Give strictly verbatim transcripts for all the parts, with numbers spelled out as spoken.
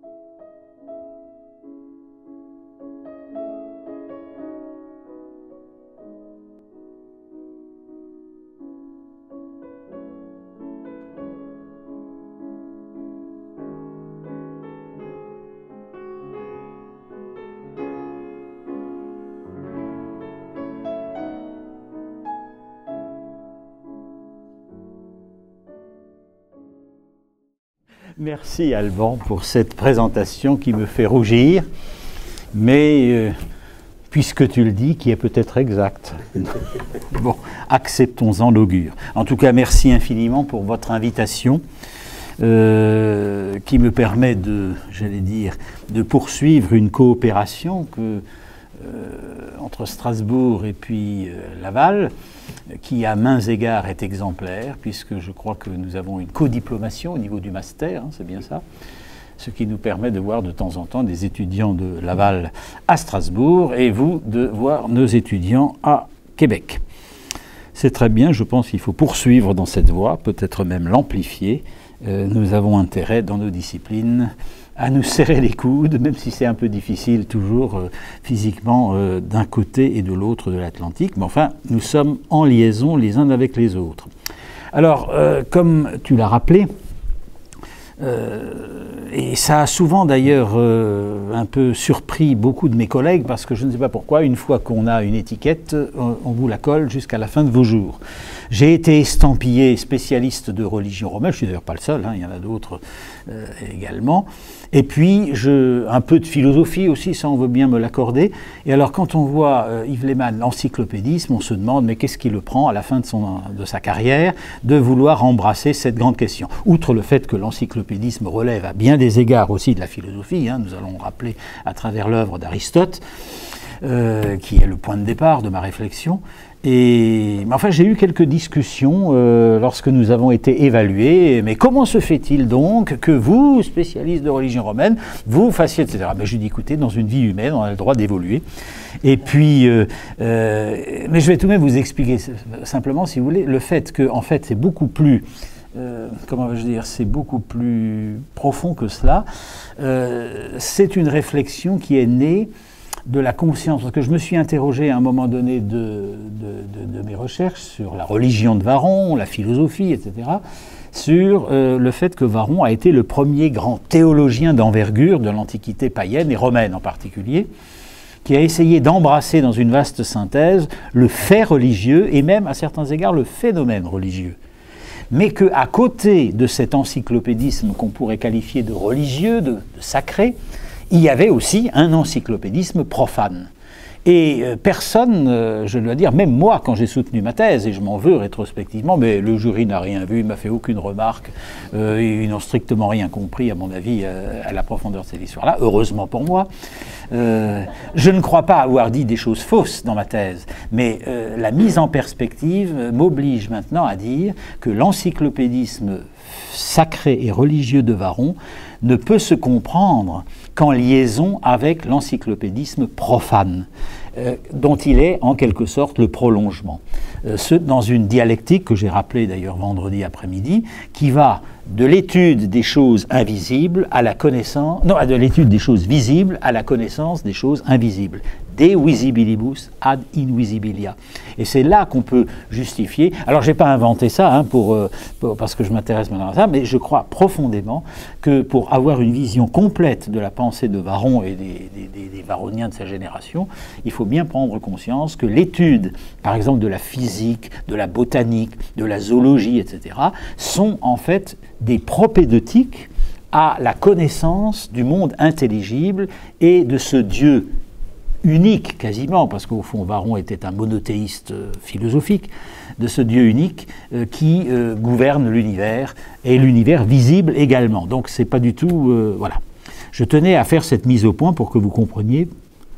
Merci Alban pour cette présentation qui me fait rougir, mais euh, puisque tu le dis, qui est peut-être exact. Bon, acceptons-en l'augure. En tout cas, merci infiniment pour votre invitation euh, qui me permet de, j'allais dire, de poursuivre une coopération que, euh, entre Strasbourg et puis euh, Laval, qui à mains égards est exemplaire, puisque je crois que nous avons une codiplomation au niveau du master, hein, c'est bien ça, ce qui nous permet de voir de temps en temps des étudiants de Laval à Strasbourg, et vous de voir nos étudiants à Québec. C'est très bien, je pense qu'il faut poursuivre dans cette voie, peut-être même l'amplifier. Euh, nous avons intérêt dans nos disciplines à nous serrer les coudes, même si c'est un peu difficile toujours euh, physiquement euh, d'un côté et de l'autre de l'Atlantique. Mais enfin, nous sommes en liaison les uns avec les autres. Alors, euh, comme tu l'as rappelé, euh, et ça a souvent d'ailleurs euh, un peu surpris beaucoup de mes collègues, parce que je ne sais pas pourquoi, une fois qu'on a une étiquette, on, on vous la colle jusqu'à la fin de vos jours. J'ai été estampillé spécialiste de religion romaine, je suis d'ailleurs pas le seul, hein, il y en a d'autres euh, également. Et puis, je, un peu de philosophie aussi, ça on veut bien me l'accorder. Et alors, quand on voit euh, Yves Lehmann, l'encyclopédisme, on se demande, mais qu'est-ce qui le prend à la fin de, son, de sa carrière de vouloir embrasser cette grande question? Outre le fait que l'encyclopédisme relève à bien des égards aussi de la philosophie, hein, nous allons rappeler à travers l'œuvre d'Aristote, euh, qui est le point de départ de ma réflexion. Et, mais enfin, j'ai eu quelques discussions euh, lorsque nous avons été évalués. Mais comment se fait-il donc que vous, spécialiste de religion romaine, vous fassiez, et cetera. Mais je dis, écoutez, dans une vie humaine, on a le droit d'évoluer. Et puis, euh, euh, mais je vais tout de même vous expliquer simplement, si vous voulez, le fait que, en fait, c'est beaucoup plus, euh, comment vais-je dire, c'est beaucoup plus profond que cela. Euh, c'est une réflexion qui est née de la conscience, parce que je me suis interrogé à un moment donné de, de, de, de mes recherches sur la religion de Varron, la philosophie, et cetera, sur euh, le fait que Varron a été le premier grand théologien d'envergure de l'Antiquité païenne et romaine en particulier, qui a essayé d'embrasser dans une vaste synthèse le fait religieux et même à certains égards le phénomène religieux. Mais qu'à côté de cet encyclopédisme qu'on pourrait qualifier de religieux, de, de sacré, il y avait aussi un encyclopédisme profane. Et euh, personne, euh, je dois dire, même moi, quand j'ai soutenu ma thèse, et je m'en veux rétrospectivement, mais le jury n'a rien vu, il m'a fait aucune remarque, euh, et ils n'ont strictement rien compris, à mon avis, euh, à la profondeur de cette histoire-là, heureusement pour moi. Euh, je ne crois pas avoir dit des choses fausses dans ma thèse, mais euh, la mise en perspective m'oblige maintenant à dire que l'encyclopédisme sacré et religieux de Varron ne peut se comprendre qu'en liaison avec l'encyclopédisme profane, euh, dont il est en quelque sorte le prolongement. Euh, ce, dans une dialectique que j'ai rappelée d'ailleurs vendredi après-midi, qui va de l'étude des choses invisibles à la connaissance, non, de l'étude des choses visibles à la connaissance des choses invisibles. De visibilibus ad invisibilia. Et c'est là qu'on peut justifier. Alors, je n'ai pas inventé ça hein, pour, euh, pour, parce que je m'intéresse maintenant à ça, mais je crois profondément que pour avoir une vision complète de la pensée de Varron et des, des, des, des varroniens de sa génération, il faut bien prendre conscience que l'étude, par exemple, de la physique, de la botanique, de la zoologie, et cetera, sont en fait des propédeutiques à la connaissance du monde intelligible et de ce Dieu unique quasiment, parce qu'au fond Varron était un monothéiste euh, philosophique, de ce Dieu unique euh, qui euh, gouverne l'univers, et l'univers visible également. Donc c'est pas du tout... Euh, voilà. Je tenais à faire cette mise au point pour que vous compreniez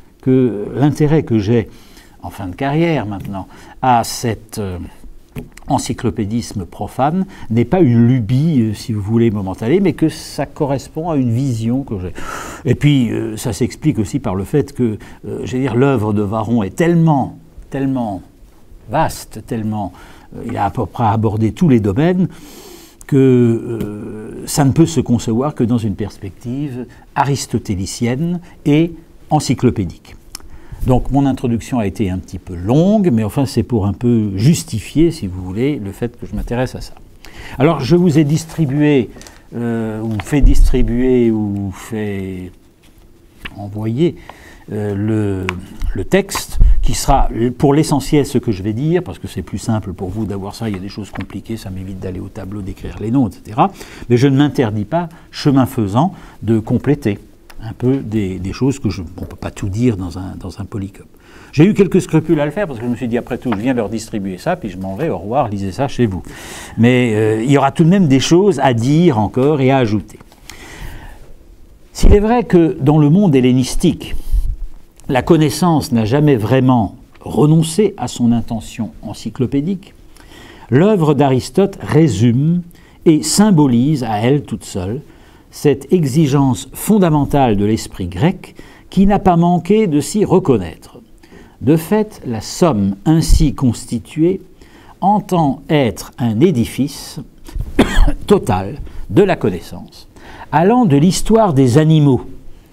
que l'intérêt que j'ai, en fin de carrière maintenant, à cette... Euh, encyclopédisme profane n'est pas une lubie, euh, si vous voulez, momentanée, mais que ça correspond à une vision que j'ai. Et puis, euh, ça s'explique aussi par le fait que, euh, je veux dire, l'œuvre de Varron est tellement, tellement vaste, tellement... Euh, il a à peu près abordé tous les domaines, que euh, ça ne peut se concevoir que dans une perspective aristotélicienne et encyclopédique. Donc mon introduction a été un petit peu longue, mais enfin c'est pour un peu justifier, si vous voulez, le fait que je m'intéresse à ça. Alors je vous ai distribué, euh, ou fait distribuer, ou fait envoyer euh, le, le texte, qui sera pour l'essentiel ce que je vais dire, parce que c'est plus simple pour vous d'avoir ça, il y a des choses compliquées, ça m'évite d'aller au tableau, d'écrire les noms, et cetera. Mais je ne m'interdis pas, chemin faisant, de compléter un peu des, des choses que je... on ne peut pas tout dire dans un, dans un polycope. J'ai eu quelques scrupules à le faire, parce que je me suis dit, après tout, je viens leur distribuer ça, puis je m'en vais, au revoir, lisez ça chez vous. Mais euh, il y aura tout de même des choses à dire encore et à ajouter. S'il est vrai que dans le monde hellénistique, la connaissance n'a jamais vraiment renoncé à son intention encyclopédique, l'œuvre d'Aristote résume et symbolise à elle toute seule cette exigence fondamentale de l'esprit grec qui n'a pas manqué de s'y reconnaître. De fait, la somme ainsi constituée entend être un édifice total de la connaissance, allant de l'histoire des animaux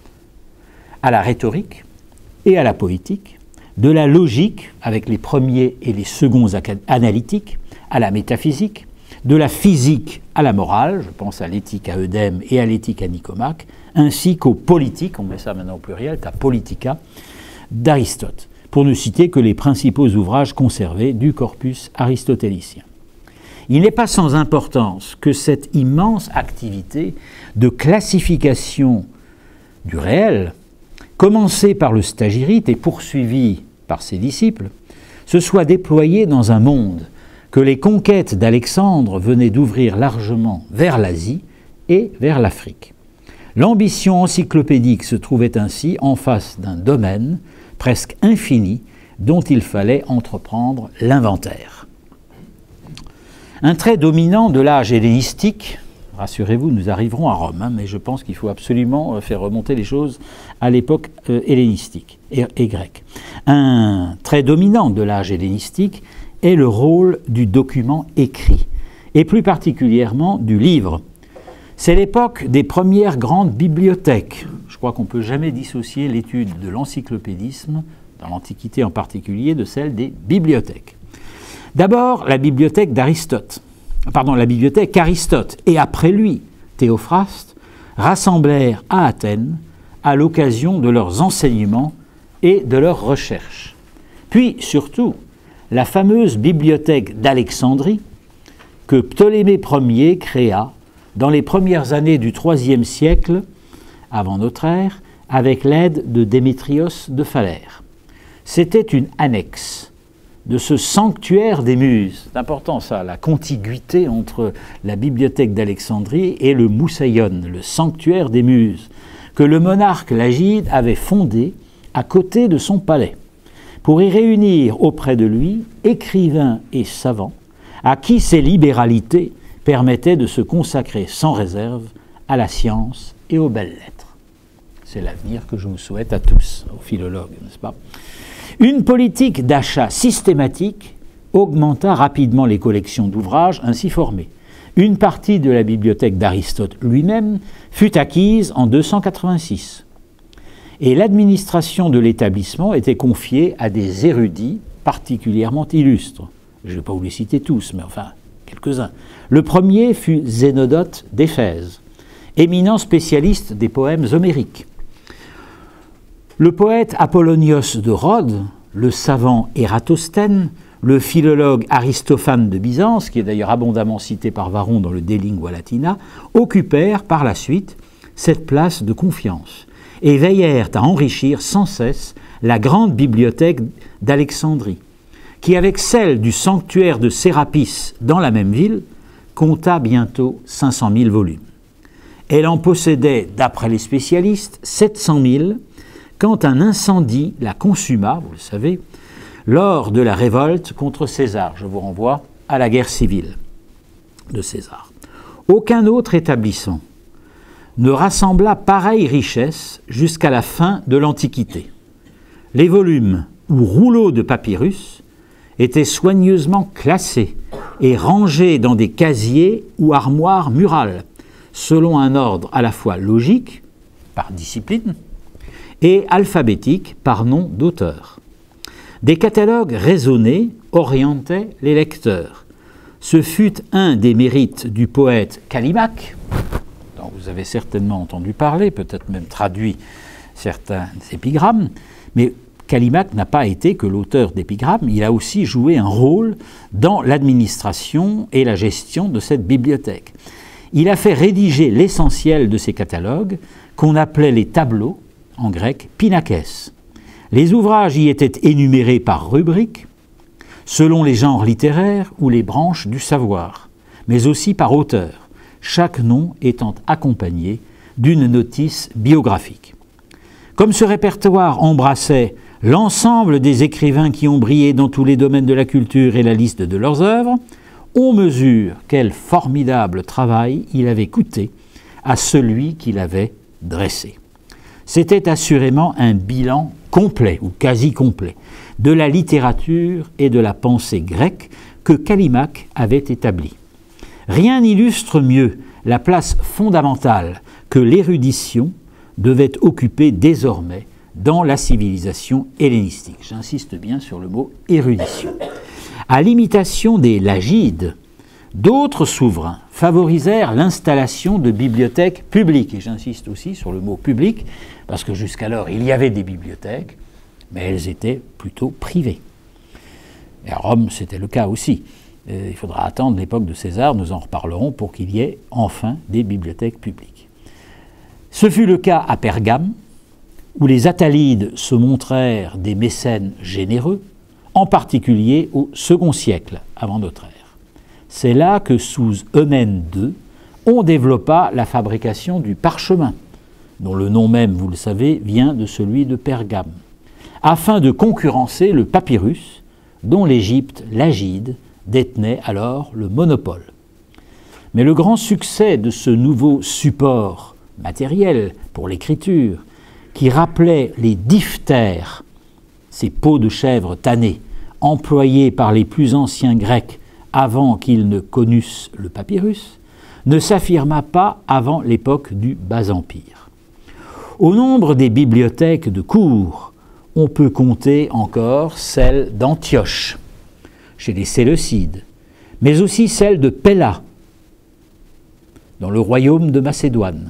à la rhétorique et à la poétique, de la logique, avec les premiers et les seconds analytiques, à la métaphysique, de la physique à la morale, je pense à l'éthique à Eudème et à l'éthique à Nicomaque, ainsi qu'aux politiques, on met ça maintenant au pluriel, ta politica, d'Aristote, pour ne citer que les principaux ouvrages conservés du corpus aristotélicien. Il n'est pas sans importance que cette immense activité de classification du réel, commencée par le stagirite et poursuivie par ses disciples, se soit déployée dans un monde que les conquêtes d'Alexandre venaient d'ouvrir largement vers l'Asie et vers l'Afrique. L'ambition encyclopédique se trouvait ainsi en face d'un domaine presque infini dont il fallait entreprendre l'inventaire. Un trait dominant de l'âge hellénistique, rassurez-vous, nous arriverons à Rome, hein, mais je pense qu'il faut absolument faire remonter les choses à l'époque euh, hellénistique et, et grecque. Un trait dominant de l'âge hellénistique est le rôle du document écrit, et plus particulièrement du livre. C'est l'époque des premières grandes bibliothèques. Je crois qu'on ne peut jamais dissocier l'étude de l'encyclopédisme, dans l'Antiquité en particulier, de celle des bibliothèques. D'abord, la bibliothèque d'Aristote, pardon, la bibliothèque qu'Aristote et après lui, Théophraste, rassemblèrent à Athènes à l'occasion de leurs enseignements et de leurs recherches. Puis, surtout, la fameuse bibliothèque d'Alexandrie que Ptolémée Ier créa dans les premières années du troisième siècle avant notre ère avec l'aide de Démétrios de Phalère. C'était une annexe de ce sanctuaire des Muses. C'est important ça, la contiguïté entre la bibliothèque d'Alexandrie et le Moussaïon, le sanctuaire des Muses, que le monarque Lagide avait fondé à côté de son palais, pour y réunir auprès de lui écrivains et savants à qui ces libéralités permettaient de se consacrer sans réserve à la science et aux belles lettres. C'est l'avenir que je vous souhaite à tous, aux philologues, n'est-ce pas ? Une politique d'achat systématique augmenta rapidement les collections d'ouvrages ainsi formées. Une partie de la bibliothèque d'Aristote lui-même fut acquise en deux cent quatre-vingt-six. Et l'administration de l'établissement était confiée à des érudits particulièrement illustres. Je ne vais pas vous les citer tous, mais enfin, quelques-uns. Le premier fut Zénodote d'Éphèse, éminent spécialiste des poèmes homériques. Le poète Apollonios de Rhodes, le savant Ératosthène, le philologue Aristophane de Byzance, qui est d'ailleurs abondamment cité par Varron dans le De Lingua Latina, occupèrent par la suite cette place de confiance et veillèrent à enrichir sans cesse la grande bibliothèque d'Alexandrie, qui, avec celle du sanctuaire de Sérapis dans la même ville, compta bientôt cinq cent mille volumes. Elle en possédait, d'après les spécialistes, sept cent mille, quand un incendie la consuma, vous le savez, lors de la révolte contre César. Je vous renvoie à la guerre civile de César. Aucun autre établissement ne rassembla pareille richesse jusqu'à la fin de l'Antiquité. Les volumes ou rouleaux de papyrus étaient soigneusement classés et rangés dans des casiers ou armoires murales, selon un ordre à la fois logique, par discipline, et alphabétique, par nom d'auteur. Des catalogues raisonnés orientaient les lecteurs. Ce fut un des mérites du poète Callimaque, dont vous avez certainement entendu parler, peut-être même traduit certains épigrammes, mais Callimaque n'a pas été que l'auteur d'épigrammes, il a aussi joué un rôle dans l'administration et la gestion de cette bibliothèque. Il a fait rédiger l'essentiel de ces catalogues, qu'on appelait les tableaux, en grec pinakès. Les ouvrages y étaient énumérés par rubrique, selon les genres littéraires ou les branches du savoir, mais aussi par auteur, chaque nom étant accompagné d'une notice biographique. Comme ce répertoire embrassait l'ensemble des écrivains qui ont brillé dans tous les domaines de la culture et la liste de leurs œuvres, on mesure quel formidable travail il avait coûté à celui qui l'avait dressé. C'était assurément un bilan complet, ou quasi complet, de la littérature et de la pensée grecque que Callimaque avait établi. Rien n'illustre mieux la place fondamentale que l'érudition devait occuper désormais dans la civilisation hellénistique. J'insiste bien sur le mot érudition. À l'imitation des Lagides, d'autres souverains favorisèrent l'installation de bibliothèques publiques. Et j'insiste aussi sur le mot public, parce que jusqu'alors il y avait des bibliothèques, mais elles étaient plutôt privées. Et à Rome, c'était le cas aussi. Et il faudra attendre l'époque de César, nous en reparlerons, pour qu'il y ait enfin des bibliothèques publiques. Ce fut le cas à Pergame, où les Attalides se montrèrent des mécènes généreux, en particulier au second siècle avant notre ère. C'est là que sous Eumène deux, on développa la fabrication du parchemin, dont le nom même, vous le savez, vient de celui de Pergame, afin de concurrencer le papyrus, dont l'Égypte lagide détenait alors le monopole. Mais le grand succès de ce nouveau support matériel pour l'écriture, qui rappelait les diphtères, ces peaux de chèvre tannées, employés par les plus anciens Grecs avant qu'ils ne connussent le papyrus, ne s'affirma pas avant l'époque du Bas-Empire. Au nombre des bibliothèques de cour, on peut compter encore celle d'Antioche, chez les Séleucides, mais aussi celle de Pella, dans le royaume de Macédoine.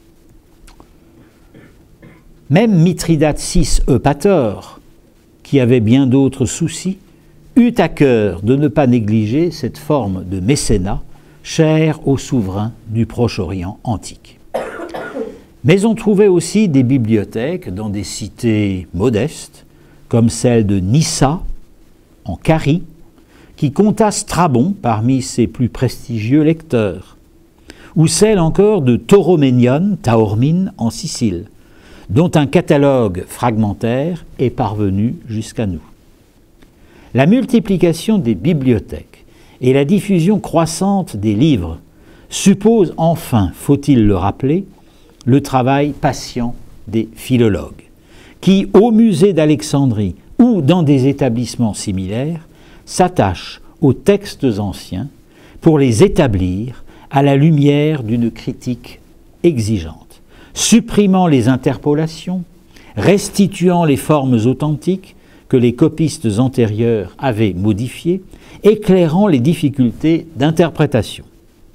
Même Mithridate six Eupator, qui avait bien d'autres soucis, eut à cœur de ne pas négliger cette forme de mécénat chère aux souverains du Proche-Orient antique. Mais on trouvait aussi des bibliothèques dans des cités modestes, comme celle de Nyssa, en Carie, qui compta Strabon parmi ses plus prestigieux lecteurs, ou celle encore de Tauroménion, Taormine, en Sicile, dont un catalogue fragmentaire est parvenu jusqu'à nous. La multiplication des bibliothèques et la diffusion croissante des livres supposent enfin, faut-il le rappeler, le travail patient des philologues, qui, au musée d'Alexandrie ou dans des établissements similaires, s'attachent aux textes anciens pour les établir à la lumière d'une critique exigeante, supprimant les interpolations, restituant les formes authentiques que les copistes antérieurs avaient modifiées, éclairant les difficultés d'interprétation.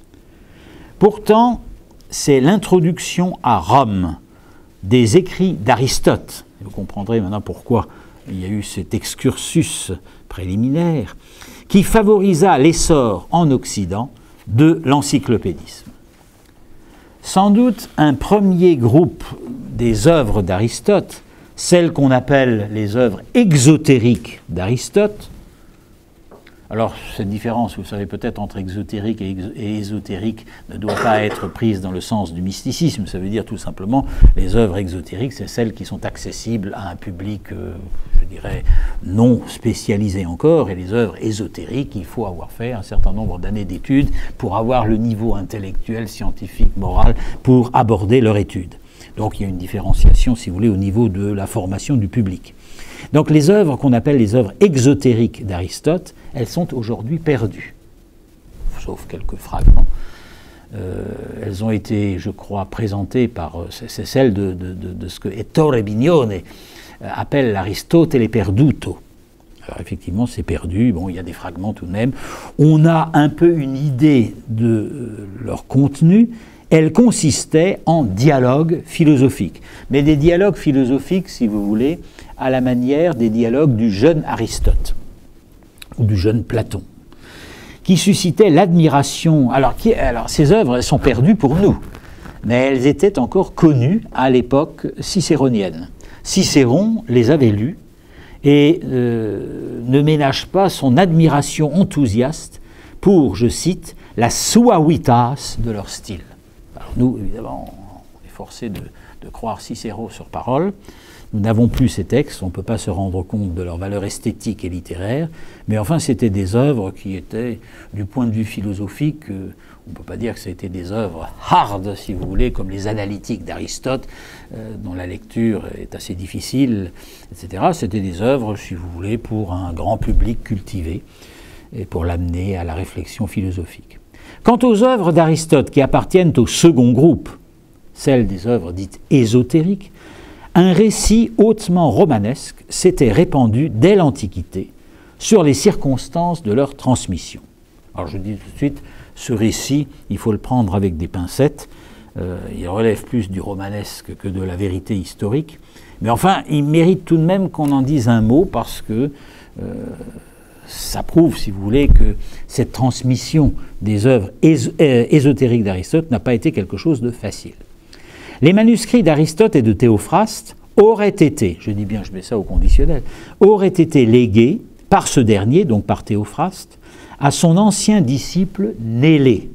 Pourtant, c'est l'introduction à Rome des écrits d'Aristote, vous comprendrez maintenant pourquoi il y a eu cet excursus préliminaire, qui favorisa l'essor en Occident de l'encyclopédisme. Sans doute un premier groupe des œuvres d'Aristote, celles qu'on appelle les œuvres exotériques d'Aristote. Alors cette différence, vous savez peut-être, entre exotérique et, exo et ésotérique ne doit pas être prise dans le sens du mysticisme. Ça veut dire tout simplement les œuvres exotériques, c'est celles qui sont accessibles à un public, euh, je dirais, non spécialisé encore, et les œuvres ésotériques, il faut avoir fait un certain nombre d'années d'études pour avoir le niveau intellectuel, scientifique, moral, pour aborder leur étude. Donc il y a une différenciation, si vous voulez, au niveau de la formation du public. Donc les œuvres qu'on appelle les œuvres exotériques d'Aristote, elles sont aujourd'hui perdues, sauf quelques fragments. Euh, elles ont été, je crois, présentées par... C'est celle de, de, de, de ce que Ettore Bignone appelle l'Aristotele perduto. Alors effectivement, c'est perdu, bon, il y a des fragments tout de même. On a un peu une idée de euh, leur contenu. Elle consistait en dialogues philosophiques. Mais des dialogues philosophiques, si vous voulez, à la manière des dialogues du jeune Aristote, ou du jeune Platon, qui suscitaient l'admiration. Alors, qui, alors, ces œuvres, elles sont perdues pour nous, mais elles étaient encore connues à l'époque cicéronienne. Cicéron les avait lues et euh, ne ménage pas son admiration enthousiaste pour, je cite, la suavitas de leur style. Alors nous, évidemment, on est forcé de, de croire Cicéron sur parole. Nous n'avons plus ces textes, on ne peut pas se rendre compte de leur valeur esthétique et littéraire, mais enfin c'était des œuvres qui étaient, du point de vue philosophique, euh, on ne peut pas dire que c'était des œuvres hard, si vous voulez, comme les analytiques d'Aristote, euh, dont la lecture est assez difficile, et cetera. C'était des œuvres, si vous voulez, pour un grand public cultivé, et pour l'amener à la réflexion philosophique. Quant aux œuvres d'Aristote qui appartiennent au second groupe, celles des œuvres dites ésotériques, un récit hautement romanesque s'était répandu dès l'Antiquité sur les circonstances de leur transmission. Alors je dis tout de suite, ce récit, il faut le prendre avec des pincettes, euh, il relève plus du romanesque que de la vérité historique, mais enfin, il mérite tout de même qu'on en dise un mot parce que euh, ça prouve, si vous voulez, que cette transmission des œuvres és euh, ésotériques d'Aristote n'a pas été quelque chose de facile. Les manuscrits d'Aristote et de Théophraste auraient été, je dis bien, je mets ça au conditionnel, auraient été légués par ce dernier, donc par Théophraste, à son ancien disciple Nélée.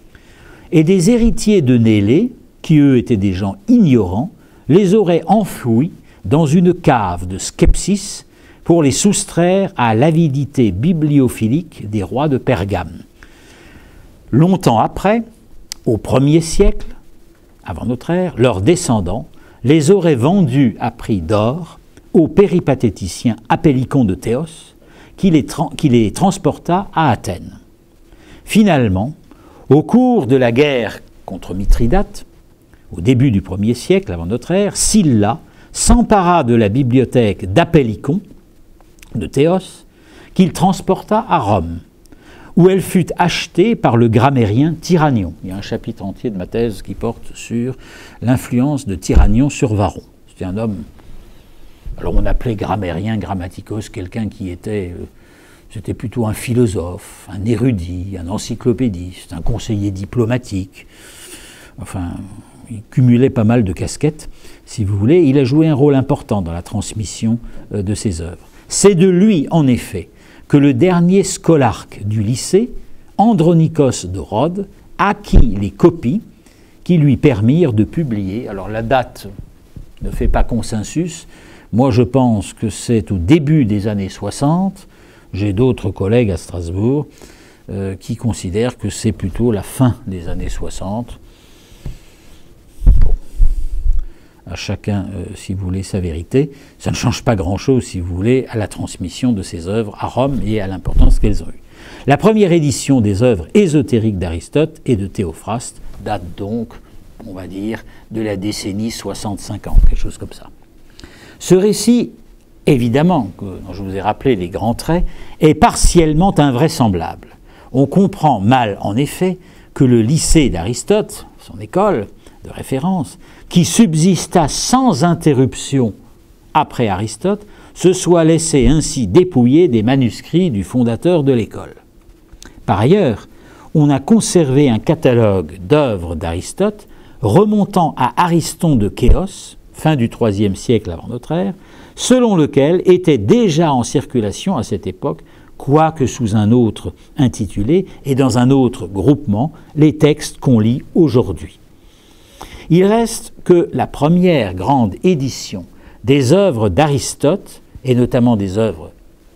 Et des héritiers de Nélée, qui eux étaient des gens ignorants, les auraient enfouis dans une cave de Skepsis pour les soustraire à l'avidité bibliophilique des rois de Pergame. Longtemps après, au premier siècle, avant notre ère, leurs descendants les auraient vendus à prix d'or au péripatéticien Apellicon de Théos, qui les, qui les transporta à Athènes. Finalement, au cours de la guerre contre Mithridate, au début du premier siècle avant notre ère, Sylla s'empara de la bibliothèque d'Apellicon de Théos, qu'il transporta à Rome, où elle fut achetée par le grammairien Tyrannion. Il y a un chapitre entier de ma thèse qui porte sur l'influence de Tyrannion sur Varron. C'était un homme, alors on appelait grammairien, grammaticos, quelqu'un qui était, euh, c'était plutôt un philosophe, un érudit, un encyclopédiste, un conseiller diplomatique. Enfin, il cumulait pas mal de casquettes, si vous voulez. Il a joué un rôle important dans la transmission euh, de ses œuvres. C'est de lui, en effet, que le dernier scolarque du lycée, Andronikos de Rhodes, acquit les copies qui lui permirent de publier. Alors la date ne fait pas consensus. Moi je pense que c'est au début des années soixante. J'ai d'autres collègues à Strasbourg euh, qui considèrent que c'est plutôt la fin des années soixante. Bon. À chacun, euh, si vous voulez, sa vérité. Ça ne change pas grand-chose, si vous voulez, à la transmission de ces œuvres à Rome et à l'importance qu'elles ont eue. La première édition des œuvres ésotériques d'Aristote et de Théophraste date donc, on va dire, de la décennie soixante cinquante, quelque chose comme ça. Ce récit, évidemment, que, dont je vous ai rappelé les grands traits, est partiellement invraisemblable. On comprend mal, en effet, que le lycée d'Aristote, son école de référence, qui subsista sans interruption après Aristote, se soit laissé ainsi dépouiller des manuscrits du fondateur de l'école. Par ailleurs, on a conservé un catalogue d'œuvres d'Aristote remontant à Ariston de Chéos, fin du troisième siècle avant notre ère, selon lequel étaient déjà en circulation à cette époque, quoique sous un autre intitulé et dans un autre groupement, les textes qu'on lit aujourd'hui. Il reste que la première grande édition des œuvres d'Aristote, et notamment des œuvres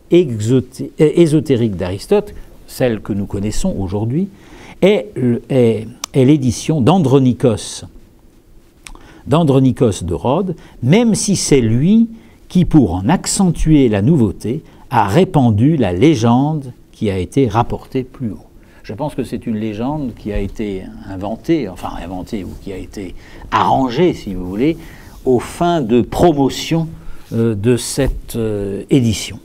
ésotériques d'Aristote, celles que nous connaissons aujourd'hui, est, est, est l'édition d'Andronikos, d'Andronikos de Rhodes, même si c'est lui qui, pour en accentuer la nouveauté, a répandu la légende qui a été rapportée plus haut. Je pense que c'est une légende qui a été inventée, enfin inventée, ou qui a été arrangée, si vous voulez, aux fins de promotion euh, de cette euh, édition.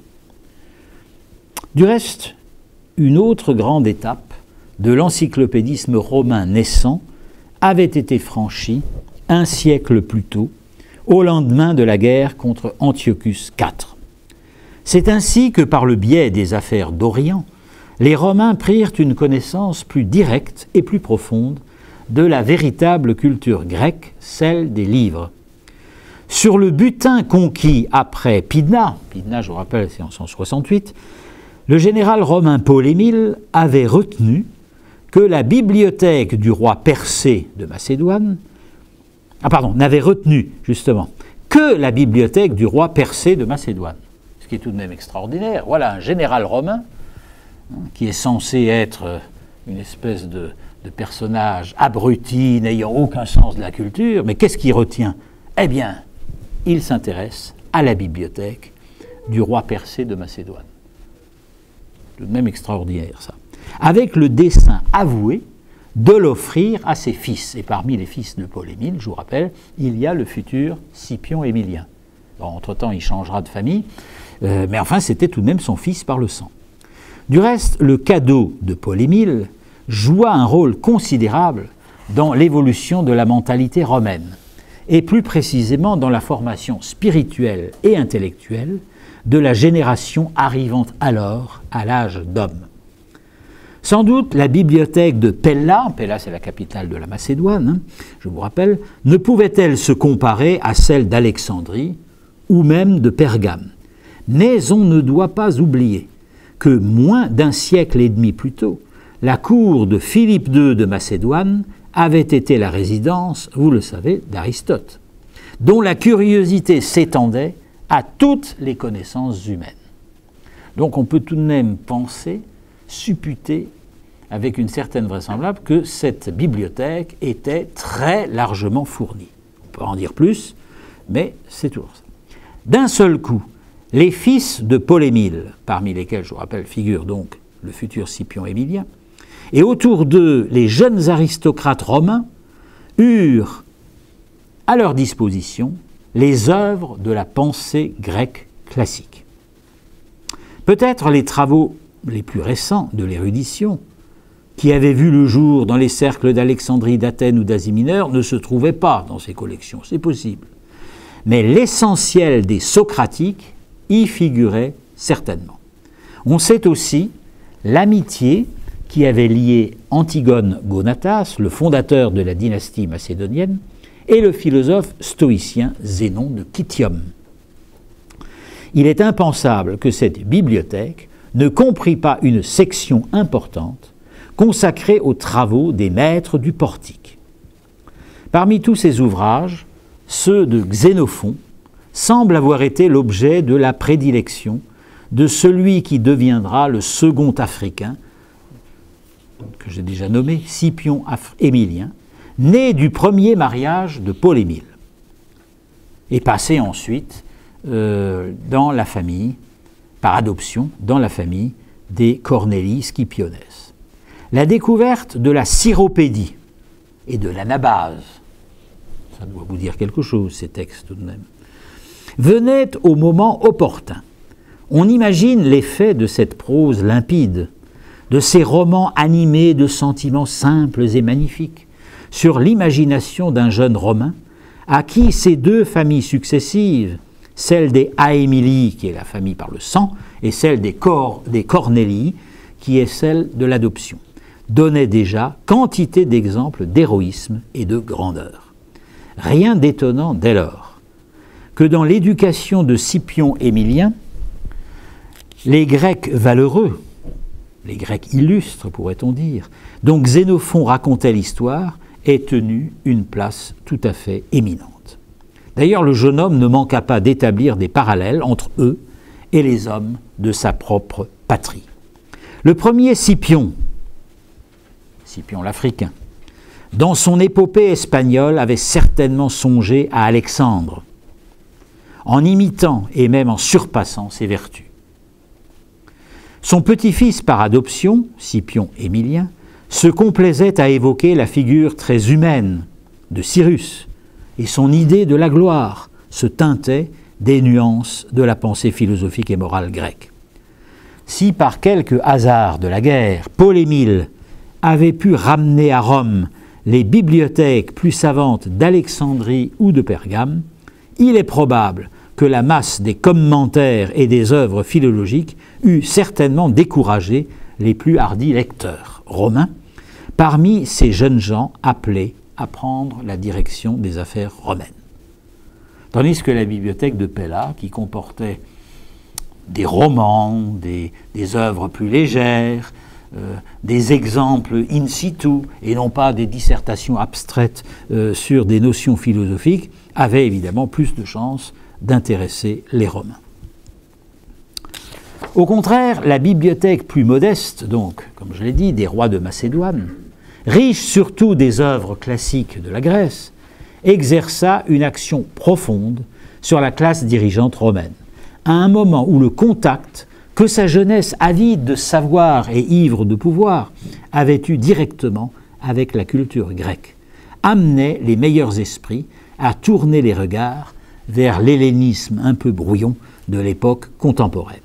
Du reste, une autre grande étape de l'encyclopédisme romain naissant avait été franchie un siècle plus tôt, au lendemain de la guerre contre Antiochus quatre. C'est ainsi que, par le biais des affaires d'Orient, les Romains prirent une connaissance plus directe et plus profonde de la véritable culture grecque, celle des livres. Sur le butin conquis après Pydna, Pydna, je vous rappelle, c'est en cent soixante-huit, le général romain Paul-Émile avait retenu que la bibliothèque du roi Persée de Macédoine, ah pardon, n'avait retenu justement que la bibliothèque du roi Persée de Macédoine, ce qui est tout de même extraordinaire. Voilà un général romain hein, qui est censé être une espèce de, de personnage abruti, n'ayant aucun sens de la culture, mais qu'est-ce qu'il retient? Eh bien, il s'intéresse à la bibliothèque du roi Persée de Macédoine. Tout de même extraordinaire, ça. Avec le dessein avoué de l'offrir à ses fils. Et parmi les fils de Paul-Émile, je vous rappelle, il y a le futur Scipion Émilien. Bon, entre-temps, il changera de famille, euh, mais enfin, c'était tout de même son fils par le sang. Du reste, le cadeau de Paul-Émile joua un rôle considérable dans l'évolution de la mentalité romaine, et plus précisément dans la formation spirituelle et intellectuelle de la génération arrivant alors à l'âge d'homme. Sans doute, la bibliothèque de Pella, Pella c'est la capitale de la Macédoine, hein, je vous rappelle, ne pouvait-elle se comparer à celle d'Alexandrie ou même de Pergame. Mais on ne doit pas oublier que moins d'un siècle et demi plus tôt, la cour de Philippe deux de Macédoine avait été la résidence, vous le savez, d'Aristote, dont la curiosité s'étendait à toutes les connaissances humaines. Donc on peut tout de même penser, supputer, avec une certaine vraisemblance, que cette bibliothèque était très largement fournie. On peut en dire plus, mais c'est toujours ça. D'un seul coup, les fils de Paul-Émile, parmi lesquels, je vous rappelle, figure donc le futur Scipion Émilien, et autour d'eux, les jeunes aristocrates romains, eurent à leur disposition les œuvres de la pensée grecque classique. Peut-être les travaux les plus récents de l'érudition, qui avaient vu le jour dans les cercles d'Alexandrie, d'Athènes ou d'Asie mineure, ne se trouvaient pas dans ces collections, c'est possible. Mais l'essentiel des socratiques y figurait certainement. On sait aussi l'amitié qui avait lié Antigone Gonatas, le fondateur de la dynastie macédonienne, et le philosophe stoïcien Zénon de Kitium. Il est impensable que cette bibliothèque ne comprit pas une section importante consacrée aux travaux des maîtres du portique. Parmi tous ces ouvrages, ceux de Xénophon semblent avoir été l'objet de la prédilection de celui qui deviendra le second africain, que j'ai déjà nommé, Scipion Émilien, né du premier mariage de Paul-Émile, et passé ensuite euh, dans la famille, par adoption, dans la famille des Cornélii Scipiones. La découverte de la syropédie et de l'anabase, ça doit vous dire quelque chose, ces textes tout de même, venait au moment opportun. On imagine l'effet de cette prose limpide, de ces romans animés de sentiments simples et magnifiques, sur l'imagination d'un jeune Romain à qui ces deux familles successives, celle des Aemilii, qui est la famille par le sang, et celle des, Cor des Cornélii, qui est celle de l'adoption, donnaient déjà quantité d'exemples d'héroïsme et de grandeur. Rien d'étonnant dès lors que dans l'éducation de Scipion Émilien, les Grecs valeureux, les Grecs illustres pourrait-on dire, dont Xénophon racontait l'histoire, aient tenu une place tout à fait éminente. D'ailleurs, le jeune homme ne manqua pas d'établir des parallèles entre eux et les hommes de sa propre patrie. Le premier Scipion, Scipion l'Africain, dans son épopée espagnole avait certainement songé à Alexandre, en imitant et même en surpassant ses vertus. Son petit-fils par adoption, Scipion Émilien, se complaisait à évoquer la figure très humaine de Cyrus, et son idée de la gloire se teintait des nuances de la pensée philosophique et morale grecque. Si par quelque hasard de la guerre, Paul-Émile avait pu ramener à Rome les bibliothèques plus savantes d'Alexandrie ou de Pergame, il est probable que la masse des commentaires et des œuvres philologiques eût certainement découragé les plus hardis lecteurs romains, parmi ces jeunes gens appelés à prendre la direction des affaires romaines. Tandis que la bibliothèque de Pella, qui comportait des romans, des, des œuvres plus légères, euh, des exemples in situ, et non pas des dissertations abstraites euh, sur des notions philosophiques, avait évidemment plus de chances d'intéresser les Romains. Au contraire, la bibliothèque plus modeste, donc, comme je l'ai dit, des rois de Macédoine, riche surtout des œuvres classiques de la Grèce, exerça une action profonde sur la classe dirigeante romaine, à un moment où le contact que sa jeunesse avide de savoir et ivre de pouvoir avait eu directement avec la culture grecque, amenait les meilleurs esprits à tourner les regards vers l'hellénisme un peu brouillon de l'époque contemporaine.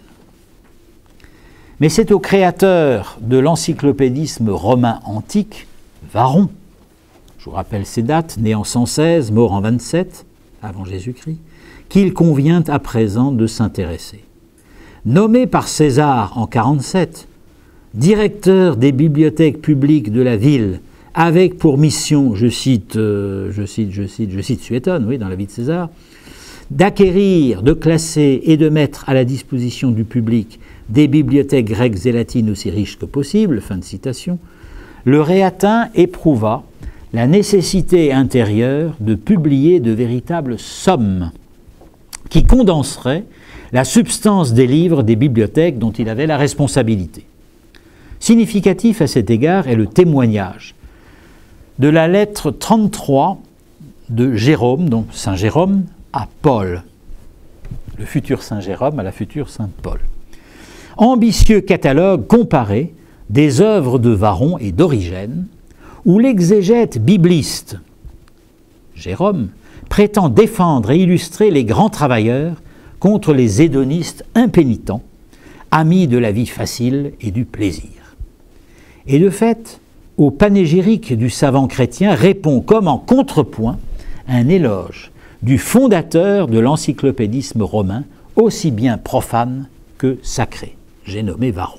Mais c'est au créateur de l'encyclopédisme romain antique, Varron, je vous rappelle ces dates, né en cent seize, mort en vingt-sept, avant Jésus-Christ, qu'il convient à présent de s'intéresser. Nommé par César en quarante-sept, directeur des bibliothèques publiques de la ville, avec pour mission, je cite, euh, je cite, je cite, je cite Suétone, oui, dans la vie de César, d'acquérir, de classer et de mettre à la disposition du public des bibliothèques grecques et latines aussi riches que possible, fin de citation, le Réatin éprouva la nécessité intérieure de publier de véritables sommes qui condenseraient la substance des livres des bibliothèques dont il avait la responsabilité. Significatif à cet égard est le témoignage de la lettre trente-trois de Jérôme, donc Saint Jérôme, à Paul, le futur Saint Jérôme à la future Sainte Paul. Ambitieux catalogue comparé des œuvres de Varron et d'Origène, où l'exégète bibliste, Jérôme, prétend défendre et illustrer les grands travailleurs contre les hédonistes impénitents, amis de la vie facile et du plaisir. Et de fait, au panégyrique du savant chrétien répond comme en contrepoint un éloge du fondateur de l'encyclopédisme romain, aussi bien profane que sacré. J'ai nommé Varron.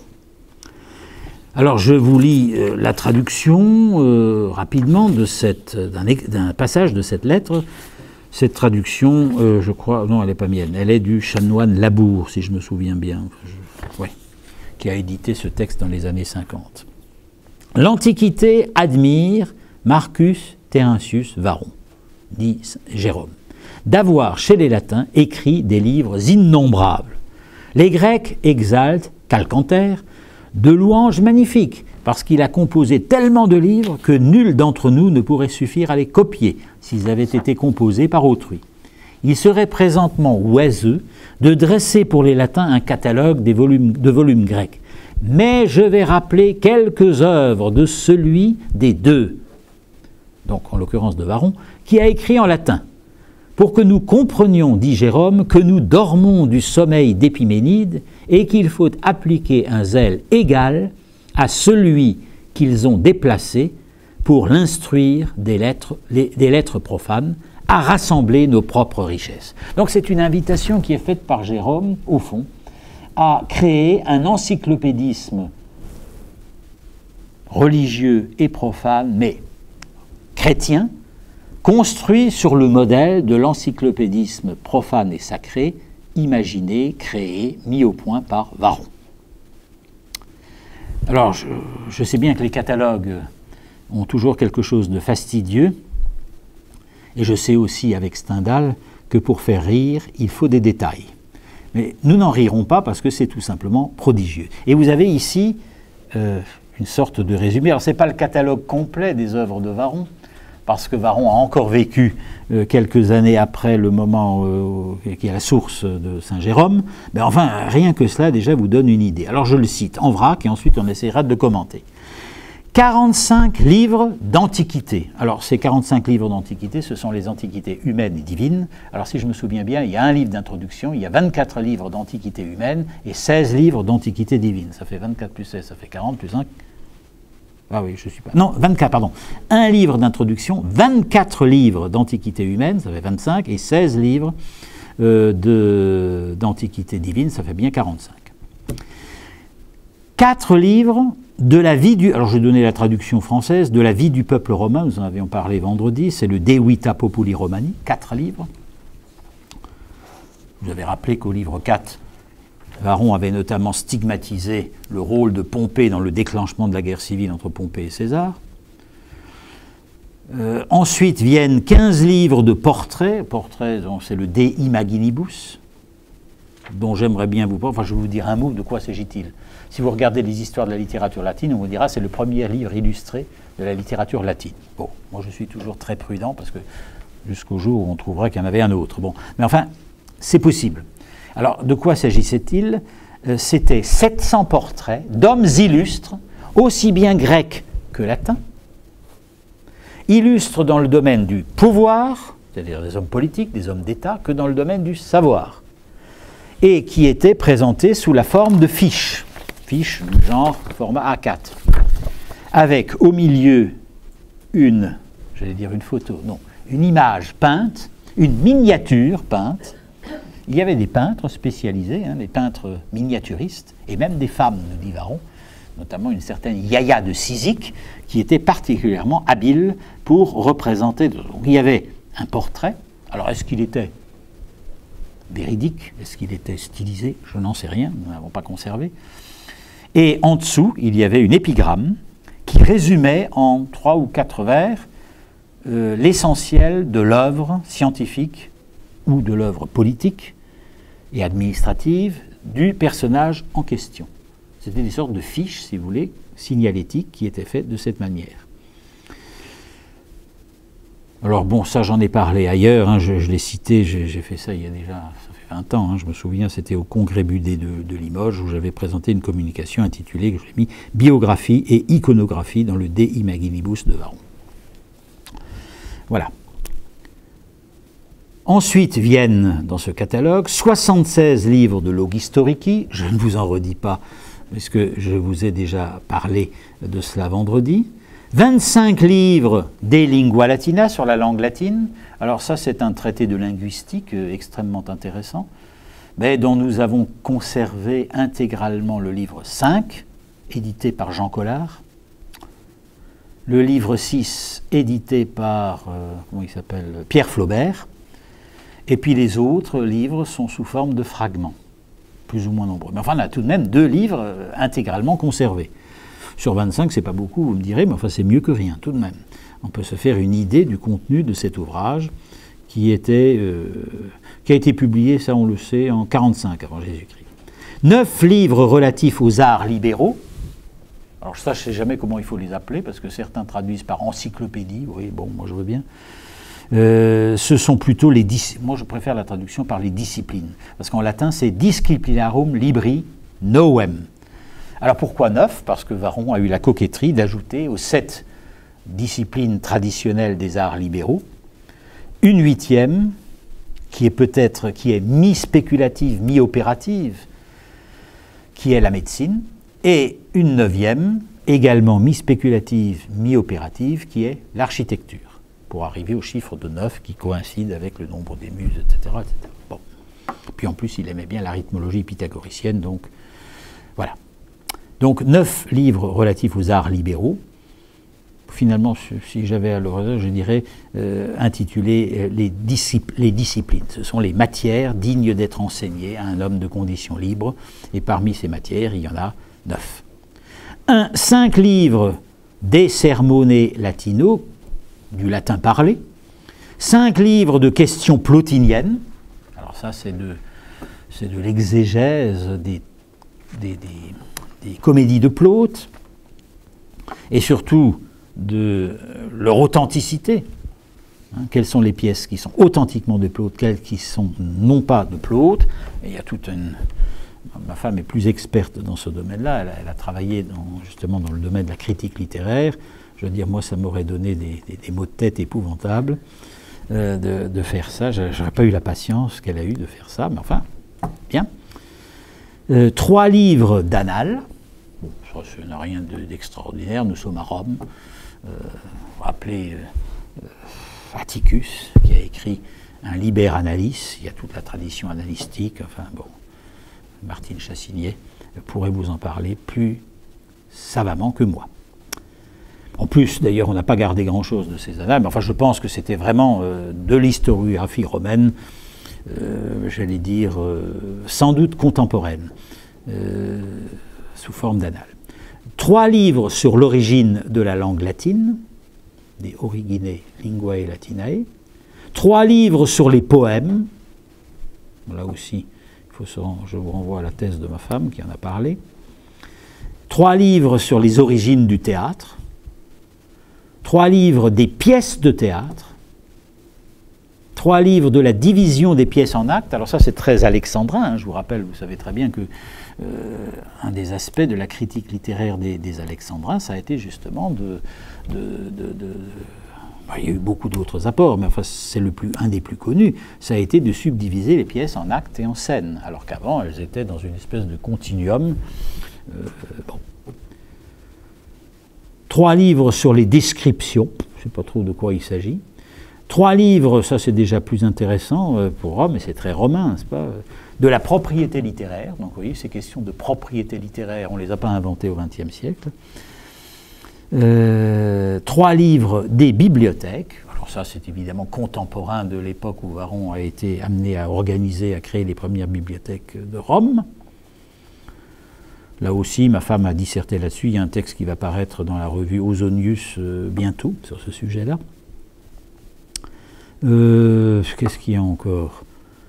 Alors je vous lis euh, la traduction euh, rapidement de cette, d'un, d'un passage de cette lettre. Cette traduction, euh, je crois, non, elle n'est pas mienne, elle est du chanoine Labour, si je me souviens bien, je, ouais, qui a édité ce texte dans les années cinquante. L'Antiquité admire Marcus Terentius Varron, dit Jérôme, d'avoir chez les Latins écrit des livres innombrables. Les Grecs exaltent Calcanthère de louanges magnifiques, parce qu'il a composé tellement de livres que nul d'entre nous ne pourrait suffire à les copier s'ils avaient été composés par autrui. Il serait présentement oiseux de dresser pour les Latins un catalogue des volumes, de volumes grecs. Mais je vais rappeler quelques œuvres de celui des deux, donc en l'occurrence de Varron, qui a écrit en latin, pour que nous comprenions, dit Jérôme, que nous dormons du sommeil d'Épiménide et qu'il faut appliquer un zèle égal à celui qu'ils ont déplacé pour l'instruire des lettres, les, des lettres profanes, à rassembler nos propres richesses. Donc c'est une invitation qui est faite par Jérôme, au fond, à créer un encyclopédisme religieux et profane, mais chrétien, construit sur le modèle de l'encyclopédisme profane et sacré, imaginé, créé, mis au point par Varron. Alors, je, je sais bien que les catalogues ont toujours quelque chose de fastidieux, et je sais aussi avec Stendhal que pour faire rire, il faut des détails. Mais nous n'en rirons pas parce que c'est tout simplement prodigieux. Et vous avez ici euh, une sorte de résumé. Alors, ce n'est pas le catalogue complet des œuvres de Varron, parce que Varron a encore vécu euh, quelques années après le moment euh, qui est la source de Saint-Jérôme, mais enfin, rien que cela déjà vous donne une idée. Alors je le cite en vrac et ensuite on essaiera de le commenter. quarante-cinq livres d'antiquité. Alors ces quarante-cinq livres d'antiquité, ce sont les antiquités humaines et divines. Alors si je me souviens bien, il y a un livre d'introduction, il y a vingt-quatre livres d'antiquité humaine et seize livres d'antiquité divine. Ça fait vingt-quatre plus seize, ça fait quarante plus un. Ah oui, je suis pas... Non, vingt-quatre, pardon. Un livre d'introduction, vingt-quatre livres d'antiquité humaine, ça fait vingt-cinq, et seize livres euh, d'antiquité divine, ça fait bien quarante-cinq. Quatre livres de la vie du... Alors je vais donner la traduction française, de la vie du peuple romain, nous en avions parlé vendredi, c'est le De Vita Populi Romani, quatre livres. Vous avez rappelé qu'au livre quatre, Varron avait notamment stigmatisé le rôle de Pompée dans le déclenchement de la guerre civile entre Pompée et César. Euh, ensuite viennent quinze livres de portraits, portraits c'est le De Imaginibus, dont j'aimerais bien vous parler, enfin je vais vous dire un mot, de quoi s'agit-il. Si vous regardez les histoires de la littérature latine, on vous dira c'est le premier livre illustré de la littérature latine. Bon, moi je suis toujours très prudent parce que jusqu'au jour où on trouvera qu'il y en avait un autre. Bon, mais enfin, c'est possible. Alors, de quoi s'agissait-il? euh, C'était sept cents portraits d'hommes illustres, aussi bien grecs que latins, illustres dans le domaine du pouvoir, c'est-à-dire des hommes politiques, des hommes d'État, que dans le domaine du savoir, et qui étaient présentés sous la forme de fiches, fiches du genre format A quatre, avec au milieu une, j'allais dire une photo, non, une image peinte, une miniature peinte. Il y avait des peintres spécialisés, hein, des peintres miniaturistes, et même des femmes, nous dit Varron, notamment une certaine Yaya de Cyzique, qui était particulièrement habile pour représenter. Donc, il y avait un portrait. Alors, est-ce qu'il était véridique? Est-ce qu'il était stylisé? Je n'en sais rien, nous n'avons pas conservé. Et en dessous, il y avait une épigramme qui résumait en trois ou quatre vers euh, l'essentiel de l'œuvre scientifique ou de l'œuvre politique et administrative du personnage en question. C'était des sortes de fiches, si vous voulez, signalétiques qui étaient faites de cette manière. Alors bon, ça j'en ai parlé ailleurs, hein, je, je l'ai cité, j'ai fait ça il y a déjà, ça fait vingt ans, hein, je me souviens, c'était au Congrès Budé de, de Limoges où j'avais présenté une communication intitulée, que j'ai mis « Biographie et iconographie dans le De Imaginibus » de Varron. Voilà. Ensuite viennent, dans ce catalogue, soixante-seize livres de logistorici, je ne vous en redis pas, puisque je vous ai déjà parlé de cela vendredi, vingt-cinq livres de lingua latina, sur la langue latine. Alors ça, c'est un traité de linguistique euh, extrêmement intéressant, mais dont nous avons conservé intégralement le livre cinq, édité par Jean Collard, le livre six, édité par, euh, comment il s'appelle, Pierre Flaubert, et puis les autres livres sont sous forme de fragments, plus ou moins nombreux. Mais enfin, on a tout de même deux livres euh, intégralement conservés. Sur vingt-cinq, c'est pas beaucoup, vous me direz, mais enfin c'est mieux que rien, tout de même. On peut se faire une idée du contenu de cet ouvrage qui, était, euh, qui a été publié, ça on le sait, en quarante-cinq avant Jésus-Christ. Neuf livres relatifs aux arts libéraux. Alors ça, je ne sais jamais comment il faut les appeler, parce que certains traduisent par encyclopédie, oui, bon, moi je veux bien. Euh, ce sont plutôt les... Moi, je préfère la traduction par les disciplines, parce qu'en latin, c'est disciplinarum libri novem. Alors pourquoi neuf? Parce que Varron a eu la coquetterie d'ajouter aux sept disciplines traditionnelles des arts libéraux une huitième, qui est peut-être, qui est mi-spéculative, mi-opérative, qui est la médecine, et une neuvième, également mi-spéculative, mi-opérative, qui est l'architecture, pour arriver au chiffre de neuf qui coïncide avec le nombre des muses, et cetera, et cetera. Bon. Puis en plus, il aimait bien l'arithmologie pythagoricienne, donc voilà. Donc neuf livres relatifs aux arts libéraux. Finalement, si j'avais à l'horizon, je dirais euh, intitulé euh, les, discipl les disciplines. Ce sont les matières dignes d'être enseignées à un homme de condition libre. Et parmi ces matières, il y en a neuf. Un, cinq livres De Sermone Latino, du latin parlé. Cinq livres de questions plotiniennes. Alors ça, c'est de, c'est de l'exégèse des, des, des, des comédies de Plaute. Et surtout, de leur authenticité. Hein, quelles sont les pièces qui sont authentiquement de Plaute, quelles qui sont non pas de Plaute. Et il y a toute une... Ma femme est plus experte dans ce domaine-là, elle, elle a travaillé dans, justement dans le domaine de la critique littéraire. Je veux dire, moi, ça m'aurait donné des, des, des maux de tête épouvantables euh, de, de faire ça. Je n'aurais pas eu la patience qu'elle a eue de faire ça, mais enfin, bien. Euh, trois livres d'annales. Bon, ça n'a rien d'extraordinaire. Nous sommes à Rome. Euh, rappelez euh, Atticus, qui a écrit un Liber Analys. Il y a toute la tradition analytique. Enfin, bon, Martine Chassignet pourrait vous en parler plus savamment que moi. En plus, d'ailleurs, on n'a pas gardé grand-chose de ces annales, mais enfin, je pense que c'était vraiment euh, de l'historiographie romaine, euh, j'allais dire, euh, sans doute contemporaine, euh, sous forme d'annales. Trois livres sur l'origine de la langue latine, des Origine Linguae Latinae. Trois livres sur les poèmes, là aussi, il faut se, je vous renvoie à la thèse de ma femme qui en a parlé. Trois livres sur les origines du théâtre. Trois livres des pièces de théâtre, trois livres de la division des pièces en actes. Alors ça, c'est très alexandrin, hein. Je vous rappelle, vous savez très bien que euh, un des aspects de la critique littéraire des, des alexandrins, ça a été justement de... de, de, de bah, il y a eu beaucoup d'autres apports, mais enfin, c'est le plus, un des plus connus, ça a été de subdiviser les pièces en actes et en scènes, alors qu'avant, elles étaient dans une espèce de continuum. Euh, bon. Trois livres sur les descriptions, je ne sais pas trop de quoi il s'agit. Trois livres, ça c'est déjà plus intéressant pour Rome, et c'est très romain, n'est-ce pas, de la propriété littéraire. Donc vous voyez, ces questions de propriété littéraire, on ne les a pas inventées au vingtième siècle. Euh, trois livres des bibliothèques. Alors ça c'est évidemment contemporain de l'époque où Varron a été amené à organiser, à créer les premières bibliothèques de Rome. Là aussi, ma femme a disserté là-dessus. Il y a un texte qui va paraître dans la revue Ausonius euh, bientôt sur ce sujet-là. Euh, Qu'est-ce qu'il y a encore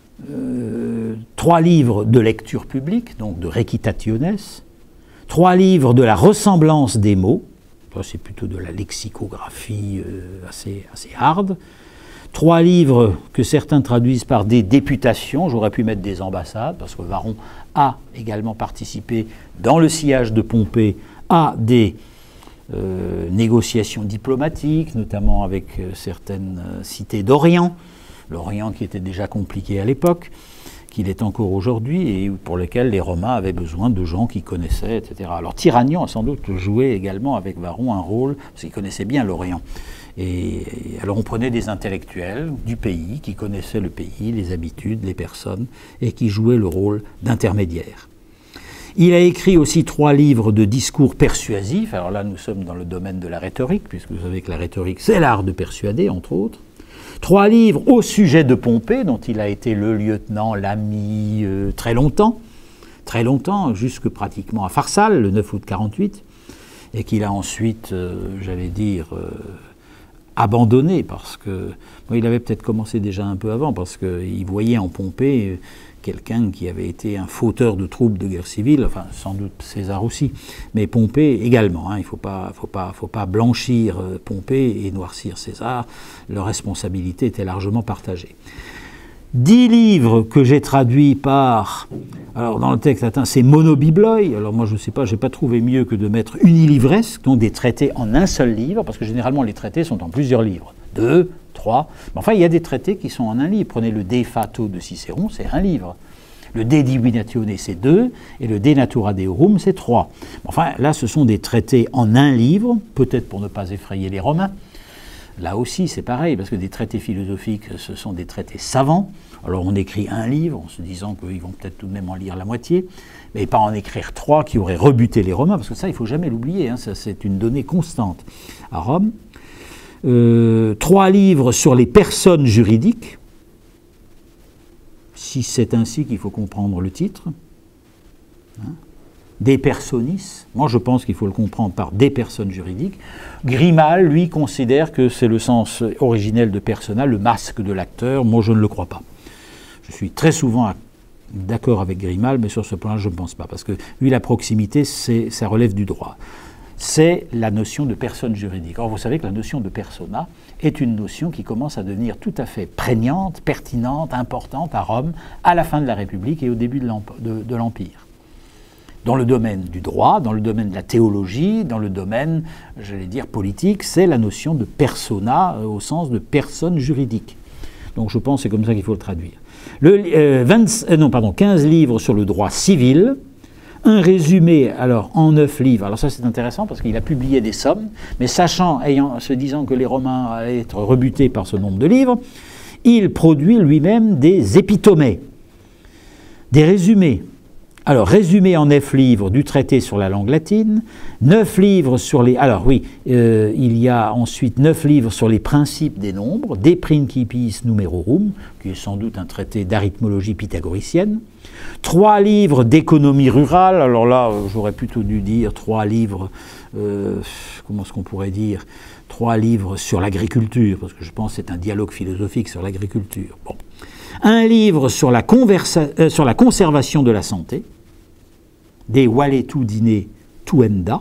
euh, Trois livres de lecture publique, donc de Recitationes. Trois livres de la ressemblance des mots. Ça, c'est plutôt de la lexicographie euh, assez, assez hard. Trois livres que certains traduisent par des députations, j'aurais pu mettre des ambassades, parce que Varron a également participé dans le sillage de Pompée à des euh, négociations diplomatiques, notamment avec euh, certaines euh, cités d'Orient, l'Orient qui était déjà compliqué à l'époque, qu'il est encore aujourd'hui, et pour lesquels les Romains avaient besoin de gens qui connaissaient, et cetera. Alors Tyrannion a sans doute joué également avec Varron un rôle, parce qu'il connaissait bien l'Orient. Et alors on prenait des intellectuels du pays qui connaissaient le pays, les habitudes, les personnes, et qui jouaient le rôle d'intermédiaire. Il a écrit aussi trois livres de discours persuasifs. Alors là, nous sommes dans le domaine de la rhétorique, puisque vous savez que la rhétorique, c'est l'art de persuader, entre autres. Trois livres au sujet de Pompée, dont il a été le lieutenant, l'ami, euh, très longtemps, très longtemps, jusque pratiquement à Pharsale, le neuf août quarante-huit, et qu'il a ensuite, euh, j'allais dire... Euh, abandonné, parce que bon, il avait peut-être commencé déjà un peu avant, parce qu'il voyait en Pompée quelqu'un qui avait été un fauteur de troubles de guerre civile, enfin sans doute César aussi, mais Pompée également. Hein, il ne faut pas, faut pas, faut pas blanchir Pompée et noircir César, leur responsabilité était largement partagée. Dix livres que j'ai traduits par, alors dans le texte latin c'est monobibloi, alors moi je ne sais pas, je n'ai pas trouvé mieux que de mettre unilivresque, donc des traités en un seul livre, parce que généralement les traités sont en plusieurs livres, deux, trois, mais enfin il y a des traités qui sont en un livre. Prenez le De Fato de Cicéron, c'est un livre. Le De Diviniatione c'est deux, et le De Natura Deorum c'est trois. Enfin là ce sont des traités en un livre, peut-être pour ne pas effrayer les Romains. Là aussi, c'est pareil, parce que des traités philosophiques, ce sont des traités savants. Alors on écrit un livre en se disant qu'ils vont peut-être tout de même en lire la moitié, mais pas en écrire trois qui auraient rebuté les Romains, parce que ça, il ne faut jamais l'oublier, hein, ça c'est une donnée constante à Rome. Euh, trois livres sur les personnes juridiques, si c'est ainsi qu'il faut comprendre le titre. Hein. Des personnis, moi je pense qu'il faut le comprendre par des personnes juridiques. Grimal, lui, considère que c'est le sens originel de persona, le masque de l'acteur. Moi je ne le crois pas. Je suis très souvent d'accord avec Grimal, mais sur ce point-là je ne pense pas, parce que lui la proximité, ça relève du droit. c'est la notion de personne juridique. Or, vous savez que la notion de persona est une notion qui commence à devenir tout à fait prégnante, pertinente, importante à Rome, à la fin de la République et au début de l'Empire. Dans le domaine du droit, dans le domaine de la théologie, dans le domaine, j'allais dire, politique, c'est la notion de persona au sens de personne juridique. Donc je pense que c'est comme ça qu'il faut le traduire. Le, euh, vingt, euh, non, pardon, quinze livres sur le droit civil, un résumé alors en neuf livres. Alors ça c'est intéressant parce qu'il a publié des sommes, mais sachant, ayant, se disant que les Romains allaient être rebutés par ce nombre de livres, il produit lui-même des épitomées, des résumés. Alors, résumé en neuf livres du traité sur la langue latine, neuf livres sur les... Alors oui, euh, il y a ensuite neuf livres sur les principes des nombres, De Principiis Numerorum, qui est sans doute un traité d'arithmologie pythagoricienne, trois livres d'économie rurale, alors là, j'aurais plutôt dû dire trois livres, euh, comment est-ce qu'on pourrait dire, trois livres sur l'agriculture, parce que je pense que c'est un dialogue philosophique sur l'agriculture. Bon. Un livre sur la, conversa... euh, sur la conservation de la santé, des Valetudine Tuenda,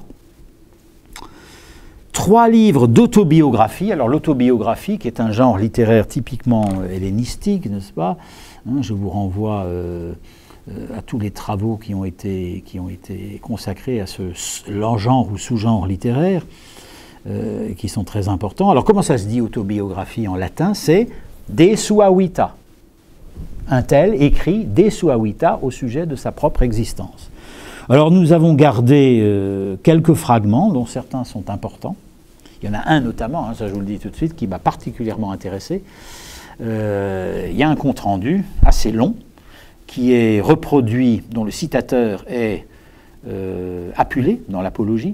trois livres d'autobiographie. Alors l'autobiographie, qui est un genre littéraire typiquement hellénistique, n'est-ce pas, hein, je vous renvoie euh, à tous les travaux qui ont été, qui ont été consacrés à ce genre ou sous-genre littéraire, euh, qui sont très importants. Alors comment ça se dit autobiographie en latin? C'est de sua vita. Un tel écrit de sua vita au sujet de sa propre existence. Alors nous avons gardé euh, quelques fragments, dont certains sont importants. Il y en a un notamment, hein, ça je vous le dis tout de suite, qui m'a particulièrement intéressé. Euh, il y a un compte-rendu assez long, qui est reproduit, dont le citateur est euh, Apulée, dans l'Apologie,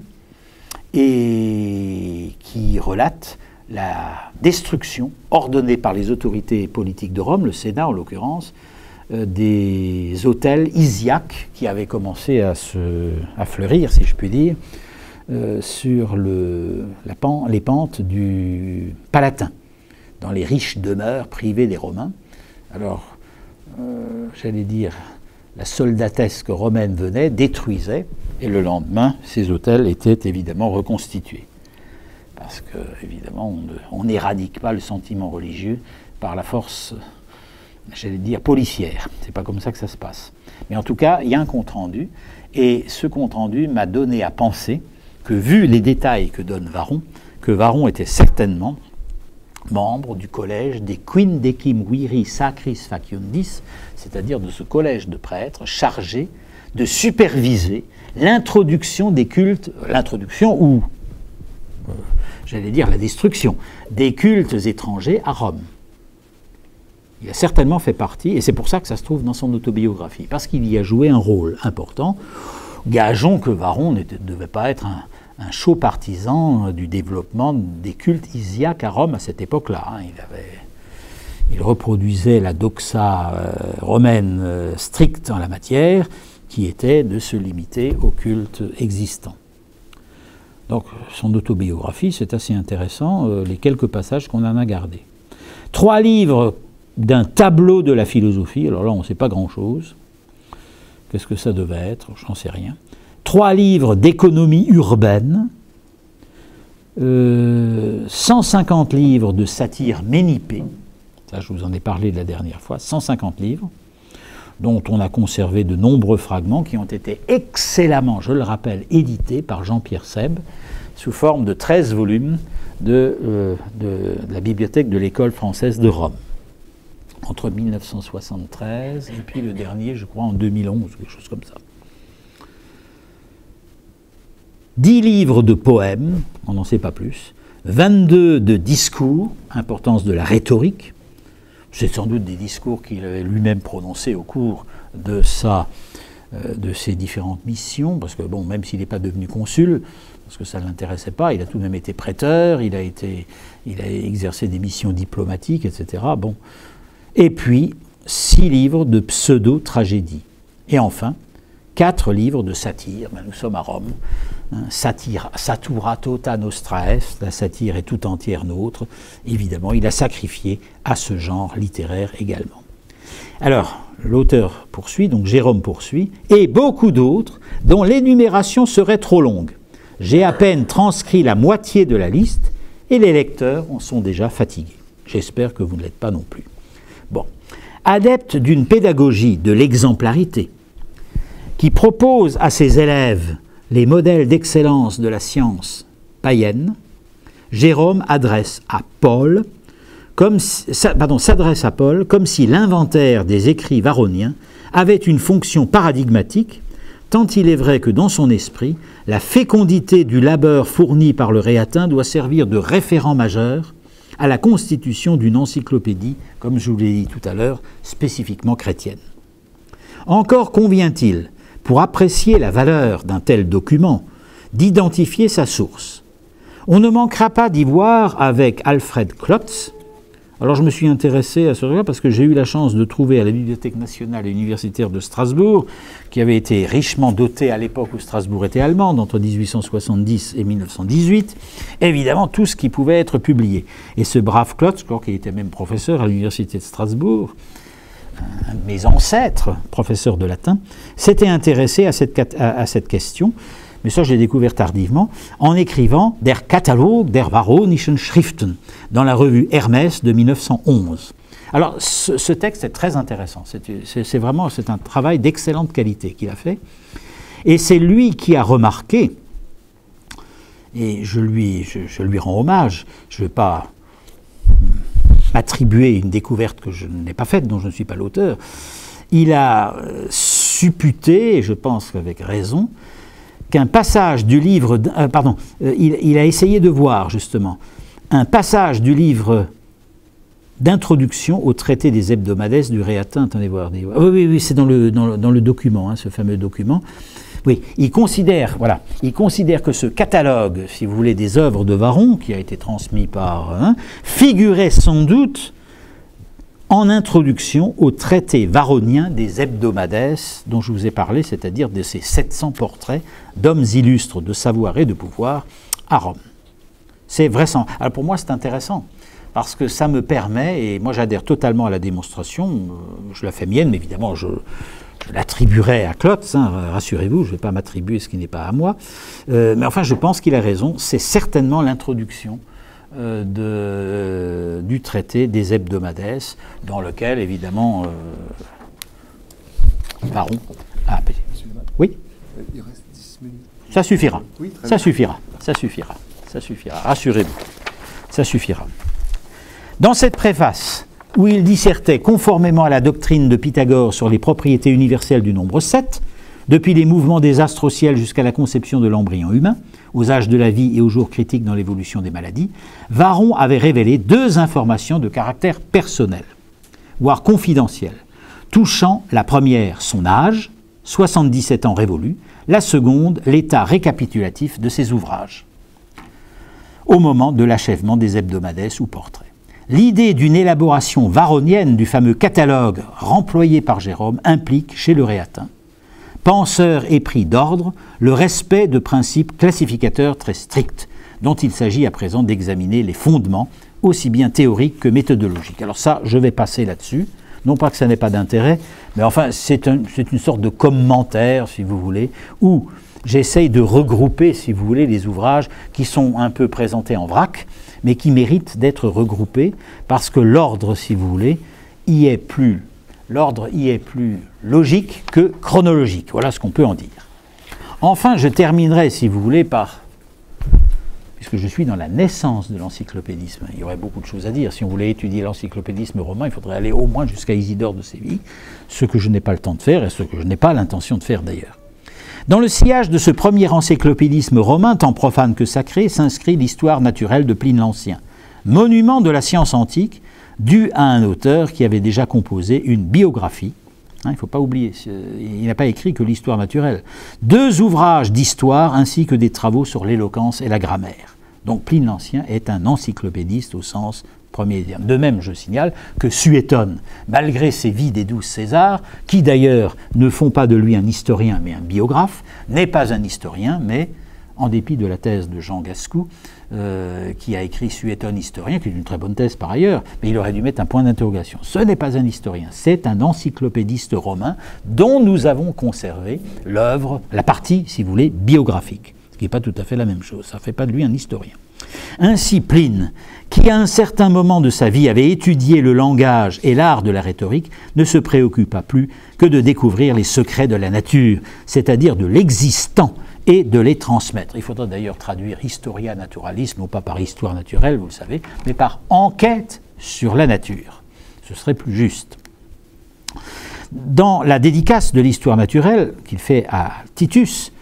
et qui relate la destruction ordonnée par les autorités politiques de Rome, le Sénat en l'occurrence, des hôtels isiaques qui avaient commencé à, se, à fleurir, si je puis dire, euh, sur le, la pan, les pentes du Palatin, dans les riches demeures privées des Romains. Alors, euh, j'allais dire, la soldatesque romaine venait, détruisait, et le lendemain, ces hôtels étaient évidemment reconstitués. Parce que, évidemment, on n'éradique pas le sentiment religieux par la force, j'allais dire, policière. C'est pas comme ça que ça se passe. Mais en tout cas, il y a un compte-rendu, et ce compte-rendu m'a donné à penser que, vu les détails que donne Varron, que Varron était certainement membre du collège des Quindecim Viri Sacris Faciundis, c'est-à-dire de ce collège de prêtres chargé de superviser l'introduction des cultes, l'introduction ou, euh, j'allais dire, la destruction des cultes étrangers à Rome. Il a certainement fait partie, et c'est pour ça que ça se trouve dans son autobiographie, parce qu'il y a joué un rôle important. Gageons que Varron ne devait pas être un, un chaud partisan du développement des cultes isiaques à Rome à cette époque-là. Hein. Il, avait, il reproduisait la doxa euh, romaine euh, stricte en la matière, qui était de se limiter aux cultes existants. Donc son autobiographie, c'est assez intéressant, euh, les quelques passages qu'on en a gardés. Trois livres d'un tableau de la philosophie, alors là on ne sait pas grand-chose, qu'est-ce que ça devait être, j'en sais rien. Trois livres d'économie urbaine, euh, cent cinquante livres de satire ménippée, ça je vous en ai parlé la dernière fois, cent cinquante livres, dont on a conservé de nombreux fragments qui ont été excellemment, je le rappelle, édités par Jean-Pierre Seb, sous forme de treize volumes de, euh, de, de la bibliothèque de l'École française de Rome, entre mille neuf cent soixante-treize et puis le dernier, je crois, en deux mille onze, quelque chose comme ça. dix livres de poèmes, on n'en sait pas plus, vingt-deux de discours, importance de la rhétorique, c'est sans doute des discours qu'il avait lui-même prononcés au cours de, sa, euh, de ses différentes missions, parce que bon, même s'il n'est pas devenu consul, parce que ça ne l'intéressait pas, il a tout de même été prêteur, il a, été, il a exercé des missions diplomatiques, et cetera. Bon. Et puis, six livres de pseudo-tragédie. Et enfin, quatre livres de satire. Ben, nous sommes à Rome. Hein, satire, satura tota nostra est, la satire est tout entière nôtre. Évidemment, il a sacrifié à ce genre littéraire également. Alors, l'auteur poursuit, donc Jérôme poursuit, et beaucoup d'autres dont l'énumération serait trop longue. J'ai à peine transcrit la moitié de la liste et les lecteurs en sont déjà fatigués. J'espère que vous ne l'êtes pas non plus. Bon. Adepte d'une pédagogie de l'exemplarité, qui propose à ses élèves les modèles d'excellence de la science païenne, Jérôme adresse à Paul, comme si, pardon, s'adresse à Paul comme si l'inventaire des écrits varroniens avait une fonction paradigmatique, tant il est vrai que dans son esprit, la fécondité du labeur fourni par le Réatin doit servir de référent majeur à la constitution d'une encyclopédie, comme je vous l'ai dit tout à l'heure, spécifiquement chrétienne. Encore convient-il, pour apprécier la valeur d'un tel document, d'identifier sa source. On ne manquera pas d'y voir avec Alfred Klotz. Alors je me suis intéressé à ce truc-là parce que j'ai eu la chance de trouver à la Bibliothèque nationale et universitaire de Strasbourg, qui avait été richement dotée à l'époque où Strasbourg était allemande, entre mille huit cent soixante-dix et mille neuf cent dix-huit, évidemment tout ce qui pouvait être publié. Et ce brave Klotz, je crois qu'il était même professeur à l'université de Strasbourg, un de mes ancêtres, professeur de latin, s'était intéressé à cette, à, à cette question, mais ça je l'ai découvert tardivement, en écrivant « Der Katalog der Varronischen Schriften » dans la revue Hermès de mille neuf cent onze. Alors ce, ce texte est très intéressant, c'est vraiment c'est un travail d'excellente qualité qu'il a fait, et c'est lui qui a remarqué, et je lui, je, je lui rends hommage, je ne vais pas m'attribuer une découverte que je n'ai pas faite, dont je ne suis pas l'auteur, il a supputé, et je pense qu'avec raison, qu'un passage du livre, euh, pardon, euh, il, il a essayé de voir justement un passage du livre d'introduction au traité des hebdomades du Réatin. Attendez voir. Oui, oui, oui, c'est dans le, dans, le, dans le document, hein, ce fameux document. Oui, il considère, voilà, il considère que ce catalogue, si vous voulez, des œuvres de Varron, qui a été transmis par, hein, figurait sans doute en introduction au traité varronien des hebdomades dont je vous ai parlé, c'est-à-dire de ces sept cents portraits d'hommes illustres de savoir et de pouvoir à Rome. C'est vraisemblable. Alors pour moi, c'est intéressant, parce que ça me permet, et moi j'adhère totalement à la démonstration, je la fais mienne, mais évidemment je, je l'attribuerai à Klotz, hein, rassurez-vous, je ne vais pas m'attribuer ce qui n'est pas à moi, euh, mais enfin je pense qu'il a raison, c'est certainement l'introduction euh, de, du traité des hebdomades, dans lequel évidemment euh, Varron a appelé. Oui ? Il reste dix minutes. Ça suffira, oui, ça suffira, ça suffira, ça suffira, rassurez-vous, ça suffira. Dans cette préface, où il dissertait conformément à la doctrine de Pythagore sur les propriétés universelles du nombre sept, depuis les mouvements des astres au ciel jusqu'à la conception de l'embryon humain, aux âges de la vie et aux jours critiques dans l'évolution des maladies, Varron avait révélé deux informations de caractère personnel, voire confidentiel, touchant la première son âge, soixante-dix-sept ans révolus, la seconde l'état récapitulatif de ses ouvrages, au moment de l'achèvement des hebdomades ou portraits. L'idée d'une élaboration varronienne du fameux catalogue remployé par Jérôme implique, chez le Réatin, penseur épris d'ordre, le respect de principes classificateurs très stricts, dont il s'agit à présent d'examiner les fondements, aussi bien théoriques que méthodologiques. Alors ça, je vais passer là-dessus, non pas que ça n'ait pas d'intérêt, mais enfin c'est un, c'est une sorte de commentaire, si vous voulez, où j'essaye de regrouper, si vous voulez, les ouvrages qui sont un peu présentés en vrac, mais qui méritent d'être regroupés, parce que l'ordre, si vous voulez, y est plus, l'ordre y est plus logique que chronologique. Voilà ce qu'on peut en dire. Enfin, je terminerai, si vous voulez, par, puisque je suis dans la naissance de l'encyclopédisme, il y aurait beaucoup de choses à dire. Si on voulait étudier l'encyclopédisme romain, il faudrait aller au moins jusqu'à Isidore de Séville, ce que je n'ai pas le temps de faire et ce que je n'ai pas l'intention de faire d'ailleurs. Dans le sillage de ce premier encyclopédisme romain, tant profane que sacré, s'inscrit l'histoire naturelle de Pline l'Ancien, monument de la science antique, dû à un auteur qui avait déjà composé une biographie. Hein, il ne faut pas oublier, il n'a pas écrit que l'histoire naturelle. Deux ouvrages d'histoire ainsi que des travaux sur l'éloquence et la grammaire. Donc Pline l'Ancien est un encyclopédiste au sens premier terme. De même, je signale que Suétone, malgré ses vies des douze Césars, qui d'ailleurs ne font pas de lui un historien mais un biographe, n'est pas un historien, mais, en dépit de la thèse de Jean Gascou, euh, qui a écrit Suétone historien, qui est une très bonne thèse par ailleurs, mais il aurait dû mettre un point d'interrogation. Ce n'est pas un historien, c'est un encyclopédiste romain dont nous avons conservé l'œuvre, la partie, si vous voulez, biographique. Ce qui n'est pas tout à fait la même chose. Ça ne fait pas de lui un historien. Ainsi, Pline, qui à un certain moment de sa vie avait étudié le langage et l'art de la rhétorique, ne se préoccupa plus que de découvrir les secrets de la nature, c'est-à-dire de l'existant, et de les transmettre. Il faudra d'ailleurs traduire historia naturalisme, non pas par histoire naturelle, vous le savez, mais par enquête sur la nature. Ce serait plus juste. Dans la dédicace de l'histoire naturelle qu'il fait à Titus,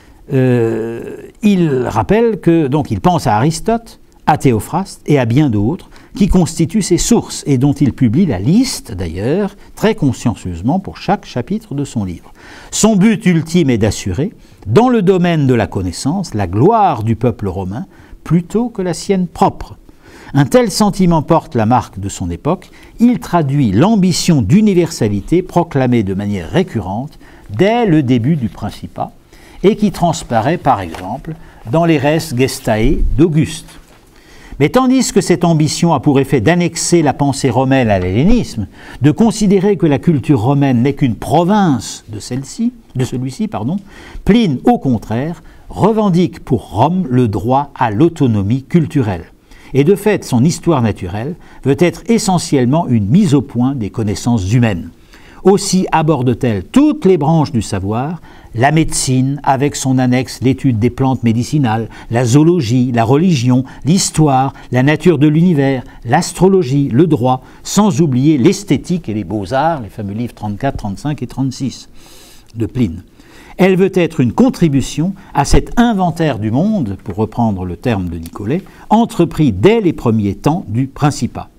euh, il rappelle que, donc il pense à Aristote, à Théophraste et à bien d'autres qui constituent ses sources et dont il publie la liste d'ailleurs très consciencieusement pour chaque chapitre de son livre. Son but ultime est d'assurer, dans le domaine de la connaissance, la gloire du peuple romain plutôt que la sienne propre. Un tel sentiment porte la marque de son époque, il traduit l'ambition d'universalité proclamée de manière récurrente dès le début du Principat et qui transparaît par exemple dans les Res Gestae d'Auguste. Mais tandis que cette ambition a pour effet d'annexer la pensée romaine à l'hellénisme, de considérer que la culture romaine n'est qu'une province de celle-ci, de celui-ci, pardon, Pline, au contraire, revendique pour Rome le droit à l'autonomie culturelle. Et de fait, son histoire naturelle veut être essentiellement une mise au point des connaissances humaines. Aussi aborde-t-elle toutes les branches du savoir, la médecine avec son annexe l'étude des plantes médicinales, la zoologie, la religion, l'histoire, la nature de l'univers, l'astrologie, le droit, sans oublier l'esthétique et les beaux-arts, les fameux livres trente-quatre, trente-cinq et trente-six de Pline. Elle veut être une contribution à cet inventaire du monde, pour reprendre le terme de Nicolet, entrepris dès les premiers temps du Principat.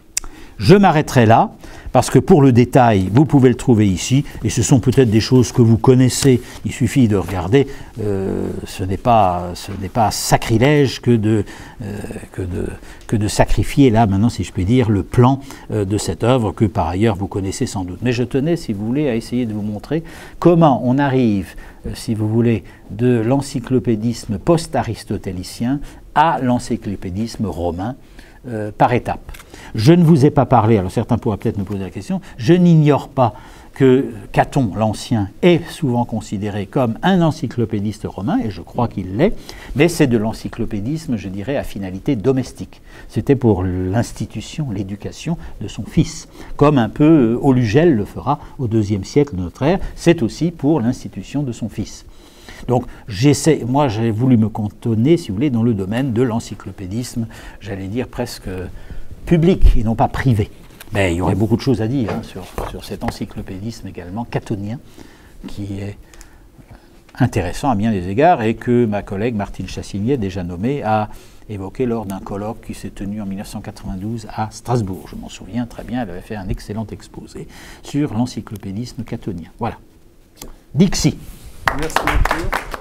Je m'arrêterai là, parce que pour le détail, vous pouvez le trouver ici, et ce sont peut-être des choses que vous connaissez, il suffit de regarder, euh, ce n'est pas, ce n'est pas sacrilège que de, euh, que, de, que de sacrifier, là, maintenant, si je puis dire, le plan euh, de cette œuvre, que par ailleurs vous connaissez sans doute. Mais je tenais, si vous voulez, à essayer de vous montrer comment on arrive, euh, si vous voulez, de l'encyclopédisme post-aristotélicien à l'encyclopédisme romain, Euh, par étapes. Je ne vous ai pas parlé, alors certains pourraient peut-être me poser la question, je n'ignore pas que Caton l'Ancien est souvent considéré comme un encyclopédiste romain, et je crois qu'il l'est, mais c'est de l'encyclopédisme, je dirais, à finalité domestique. C'était pour l'institution, l'éducation de son fils, comme un peu Olugel le fera au deuxième siècle de notre ère, c'est aussi pour l'institution de son fils. Donc, j'essaie, moi j'ai voulu me cantonner, si vous voulez, dans le domaine de l'encyclopédisme, j'allais dire presque public et non pas privé. Mais il y aurait beaucoup de choses à dire hein, sur, sur cet encyclopédisme également catonien, qui est intéressant à bien des égards et que ma collègue Martine Chassignet, déjà nommée, a évoqué lors d'un colloque qui s'est tenu en mille neuf cent quatre-vingt-douze à Strasbourg. Je m'en souviens très bien, elle avait fait un excellent exposé sur l'encyclopédisme catonien. Voilà. Dixi. Merci beaucoup.